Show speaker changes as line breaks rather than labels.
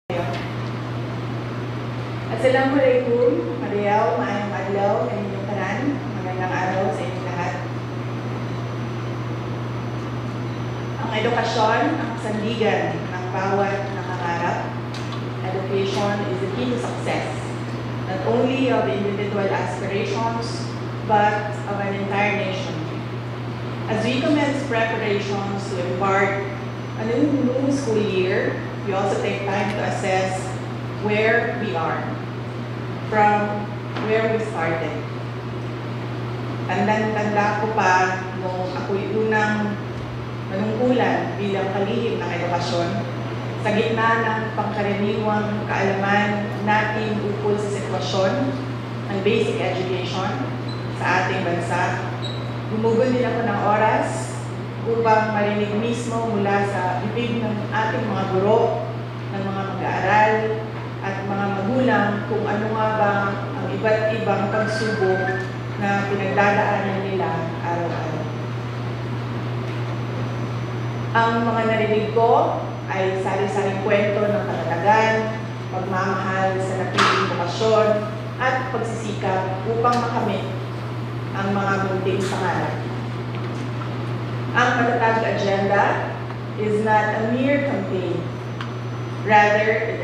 Assalamualaikum, Mariaw, maayong adlaw, kaninyong tanan, magandang araw sa inyong lahat. Ang edukasyon, ang sandigan ng bawat nangangarap. Education is the key to success, not only of individual aspirations, but of an entire nation. As we commence preparations to embark on a new school year, we also take time to assess where we are from where we started. Tandang-tanda ko pa nung ako'y unang manungkulan bilang kalihim ng edukasyon sa gitna ng pangkaraniwang kaalaman natin ukol sa sitwasyon ng basic education sa ating bansa. Gumugol din ako ng oras upang marinig mismo mula sa bibig ng ating mga guro, ng mga mag-aaral, at mga magulang kung ano nga ba ang iba't ibang pagsubok na pinagdadaanan nila araw-araw. Ang mga narinig ko ay sari-saring kwento ng katatagan, pagmamahal sa napiling bukasyon, at pagsisikap upang makamit ang mga munting pangarap. Ang Matatag Agenda is not a mere campaign. Rather,